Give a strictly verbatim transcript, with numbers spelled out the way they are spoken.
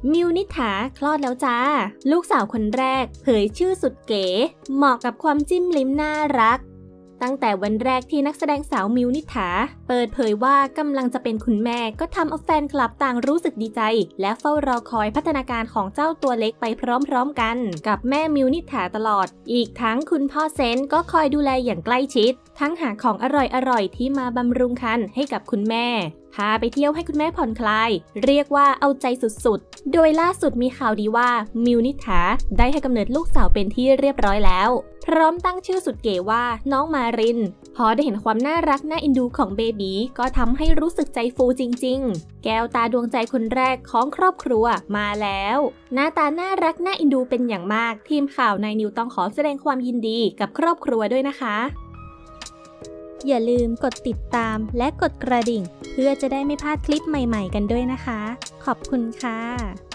มิวนิษฐาคลอดแล้วจ้าลูกสาวคนแรกเผยชื่อสุดเก๋เหมาะกับความจิ้มลิ้มน่ารักตั้งแต่วันแรกที่นักแสดงสาวมิวนิษฐาเปิดเผยว่ากำลังจะเป็นคุณแม่ก็ทำเอาแฟนคลับต่างรู้สึกดีใจและเฝ้ารอคอยพัฒนาการของเจ้าตัวเล็กไปพร้อมๆกันกับแม่มิวนิษฐาตลอดอีกทั้งคุณพ่อเซนก็คอยดูแลอย่างใกล้ชิดทั้งหาของอร่อยๆที่มาบำรุงครรภ์ให้กับคุณแม่พาไปเที่ยวให้คุณแม่ผ่อนคลายเรียกว่าเอาใจสุดๆโดยล่าสุดมีข่าวดีว่ามิวนิษฐาได้ให้กำเนิดลูกสาวเป็นที่เรียบร้อยแล้วพร้อมตั้งชื่อสุดเก๋ว่าน้องมารินพอได้เห็นความน่ารักน่าเอ็นดูของเบบีก็ทำให้รู้สึกใจฟูจริงๆแก้วตาดวงใจคนแรกของครอบครัวมาแล้วหน้าตาน่ารักน่าเอ็นดูเป็นอย่างมากทีมข่าวนายนิวต้องขอแสดงความยินดีกับครอบครัวด้วยนะคะอย่าลืมกดติดตามและกดกระดิ่งเพื่อจะได้ไม่พลาดคลิปใหม่ๆกันด้วยนะคะขอบคุณค่ะ